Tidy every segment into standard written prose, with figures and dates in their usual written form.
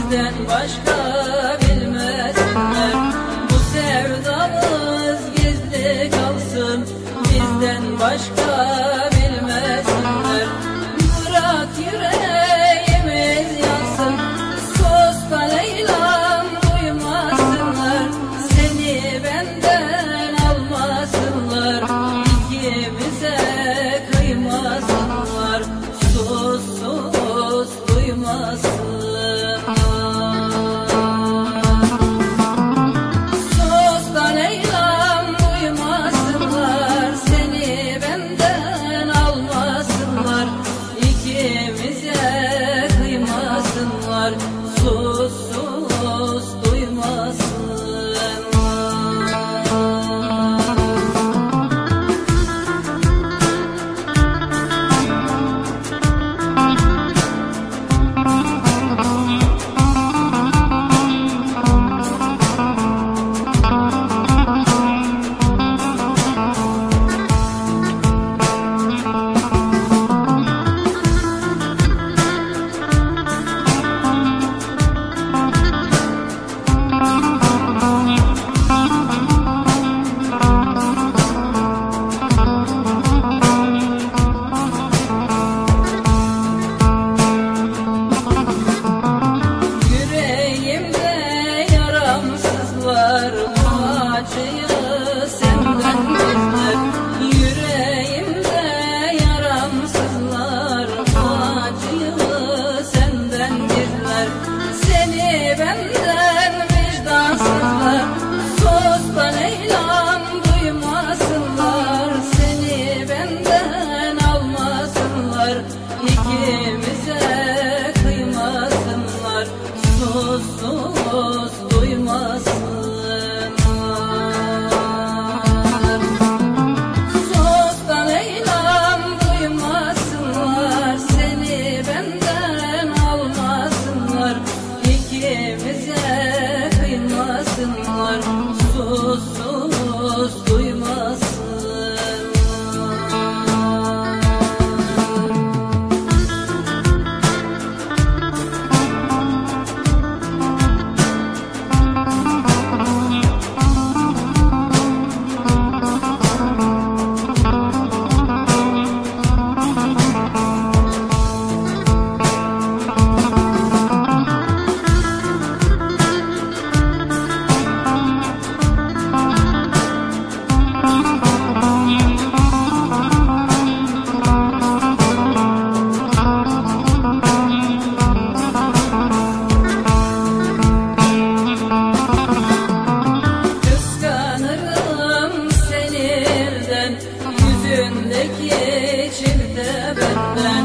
bizden başka bilmesinler. Bu sevdamız gizli kalsın, bizden başka bilmesinler. Bırak yüreğimiz yansın, sus da Leyla'm duymasınlar. Seni benden almasınlar, ikimize kıymasınlar. Sus sus duymasınlar. Sus da Leyla'm duymasınlar, seni benden almasınlar, ikimize kıymasınlar. Sus sus duymasınlar. Seni benden vicdansızlar, sus da Leyla'm duymasınlar. Seni benden almasınlar, ikimize kıymasınlar. Sus sus duymasınlar. Sus da Leyla'm duymasınlar, seni benden almasınlar, ikimize kıymasınlar. Sus sus duymasınlar. Yüzündeki çifte benden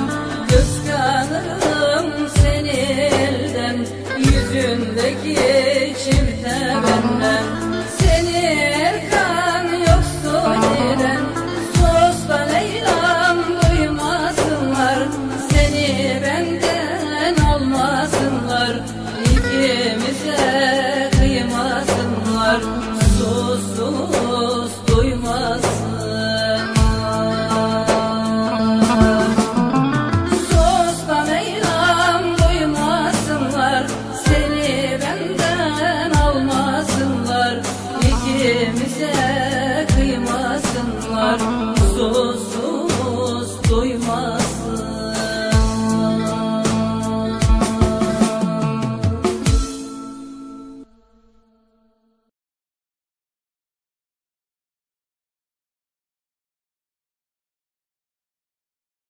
kıskanırım seni elden. Yüzündeki çifte benden